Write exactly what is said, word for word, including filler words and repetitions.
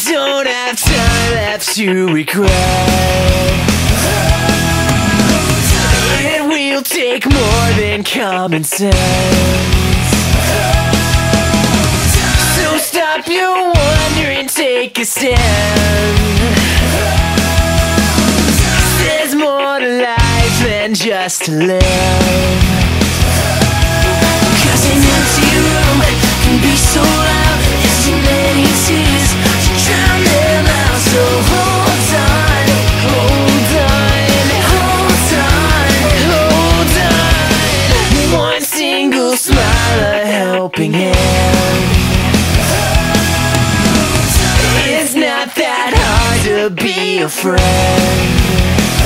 don't have time left to regret. It will take more than common sense. So stop your wonder and take a stand. There's more to life than just to live. Cause an empty room can be so loud. There's too many tears to drown them out. So hold on, hold on, hold on, hold on. One single smile, a helping hand. It's not that hard to be a friend.